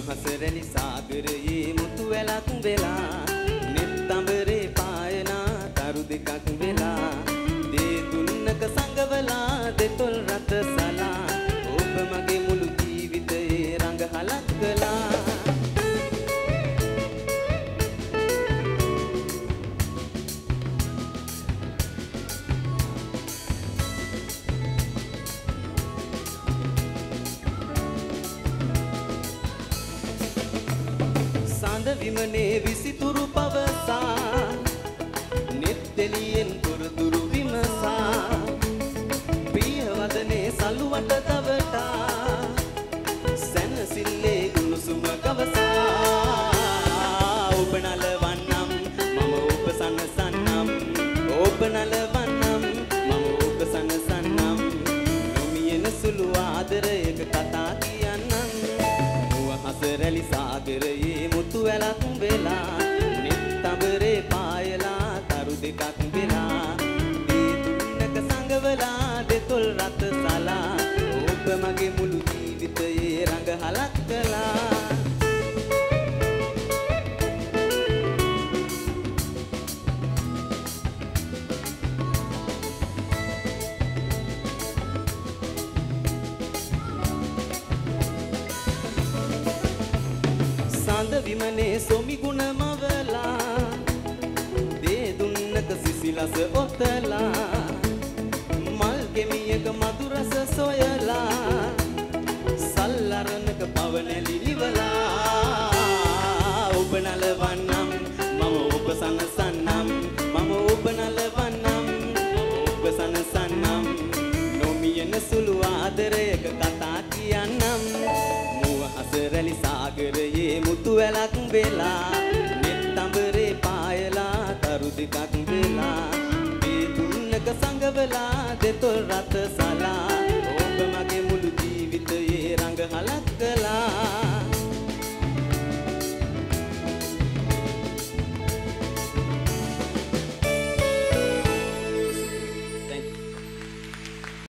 හසරැලි සාගරයේ මුතු වැලක් වෙලා නෙත් අඹරේ පායනා තරු දෙකක් වෙලා දේ දුන්නක සංගවලා දෙතොල් රත සලා ඔබ මගේ මුළු ජීවිතේ රඟහලක් කළා විමනේ විසිතුරු පවසා නෙත්තෙලියෙන් පුරුදුරු විමසා ප්‍රියවදනේ සලුවට දවටා සැනසිල්ලේ උණුසුම ගවසා ඔබ නලවන්නම් මම ඔබ සනසන්නම් ඔබ නලවන්නම් මම ඔබ සනසන්නම් නොමියෙන සුළු ආදරයක කතා කියන්නම් හසරැලි සාගරයේ මුතු වැලක් වෙලා නෙත් අඹරේ පායලා තරු දෙකක් වෙලා දී දුන්නක සංගවලා දෙතොල් රත සලා ඔබ මගේ මුළු ජීවිතයේ රඟහලක් කළා විමනේ සොමි ගුණ මවලා දේ දුන්නක සිසිලස ඔතලා මල් ගෙමියක මధు රස සොයලා සල්ලරනක පවනැලි නිවලා ඔබ නලවන්නම් මම ඔබ සනසන්නම් මම ඔබ නලවන්නම් ඔබ සනසන්නම් නොමියෙන සුළු ආදරයක කතා කියන්නම් හසරැලි සාගරයේ මුතු වැලක් වෙලා නෙත් අඹරේ පායලා තරු දෙකක් වෙලා දී දුන්නක සංගවලා දෙතොල් රත සලා